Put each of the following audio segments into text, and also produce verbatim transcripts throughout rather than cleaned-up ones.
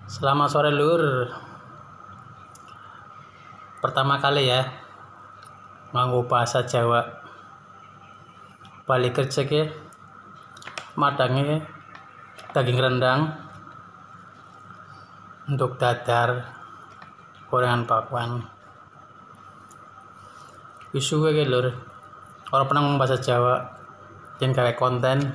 Selamat sore lur. Pertama kali ya nganggo bahasa Jawa. Balik kerja ke madangnya daging rendang untuk dadar gorengan bakwan. Isu ke lur. Orang pernah ngomong bahasa Jawa yang kayak konten.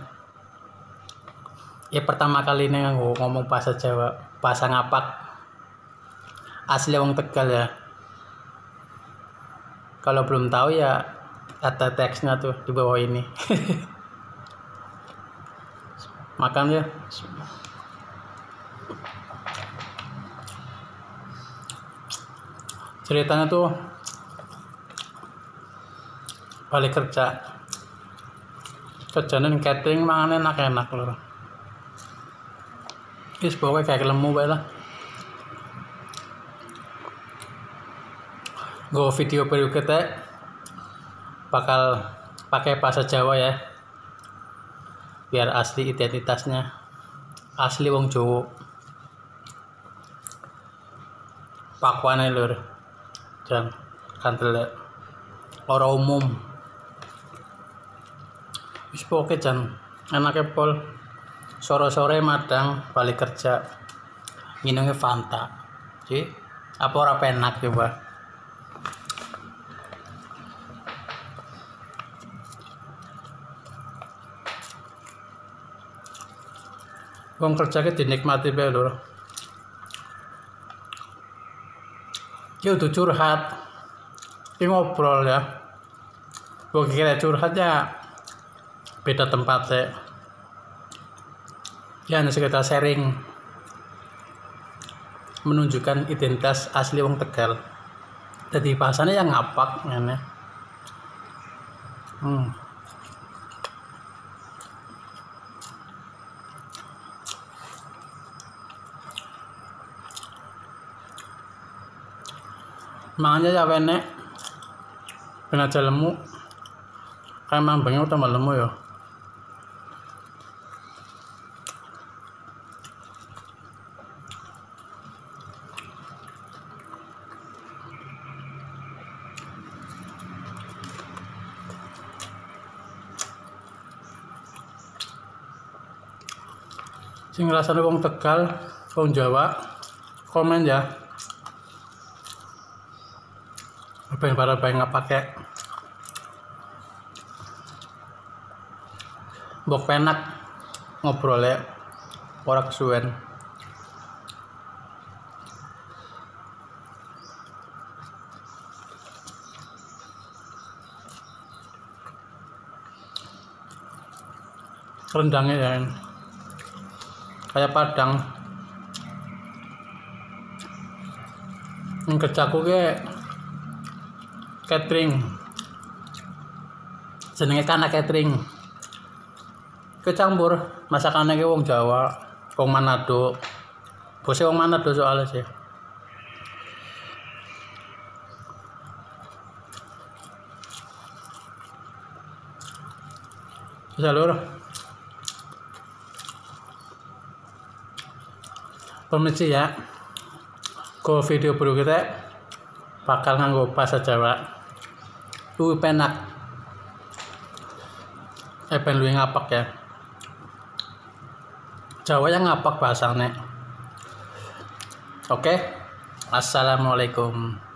Ya pertama kali ini nganggo ngomong bahasa Jawa. Bahasa ngapak asli wong Tegal ya. Kalau belum tahu ya ada teksnya tuh di bawah ini. Makan ya. Ceritanya tuh balik kerja kerjaan catering mangan enak-enak loh. Is pokoknya kayak lemu bae lah. Go video berikutnya bakal pakai bahasa Jawa ya. Biar asli identitasnya. Asli wong Jawa. Pakwane lur. Jan kantel ora umum. Wis pokoke jan enake pol. Sore-sore madang balik kerja minumnya Fanta. Jadi apa ora penak coba. Wong kerja ke dinikmati bae lho. Ya udah curhat. Ki ngobrol ya. Gua kira curhat ya beda tempat ya. Ya, nanti kita sharing menunjukkan identitas asli wong Tegal. Jadi bahasanya yang ngapak ngene. Hmm. Makanya ya wene ben aja lemu. Kayak mambengnya tambah lemu ya. Sing ngrasane wong Tegal, wong Jawa, komen ya. Apa yang para bae ngapake. Mbok penak ngobrol ya. Ora kesuwen. Rendangnya ya. Kayak Padang. Yang kerjaku ke catering. Jenenge Kana Catering. Kecampur masakannya ke wong Jawa, wong Manado. Bose wong Manado soalnya sih. Bisa lur. Permisi ya. Ko video berikutnya bakal nganggo bahasa Jawa. Luwih penak. Eh ben luwih ngapak ya. Jawa yang ngapak bahasane. Oke. Assalamualaikum.